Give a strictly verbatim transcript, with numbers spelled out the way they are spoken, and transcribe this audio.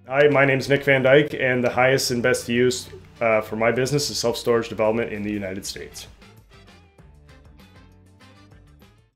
Hi, my name is Nick Van Dyke, and the highest and best use uh, for my business is self-storage development in the United States.